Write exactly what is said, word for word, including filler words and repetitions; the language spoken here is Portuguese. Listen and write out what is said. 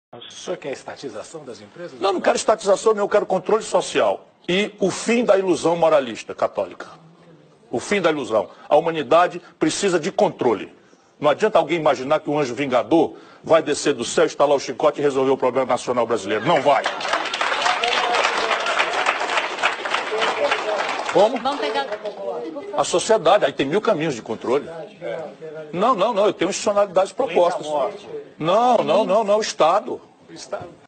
O senhor quer a estatização das empresas? Não, não quero estatização, não, eu quero controle social. E o fim da ilusão moralista católica. O fim da ilusão. A humanidade precisa de controle. Não adianta alguém imaginar que um anjo vingador vai descer do céu, estalar o chicote e resolver o problema nacional brasileiro. Não vai. Como? Vamos pegar... A sociedade, aí tem mil caminhos de controle. Não, não, não, eu tenho institucionalidades propostas. Não, não, não, não, o Estado. O Estado.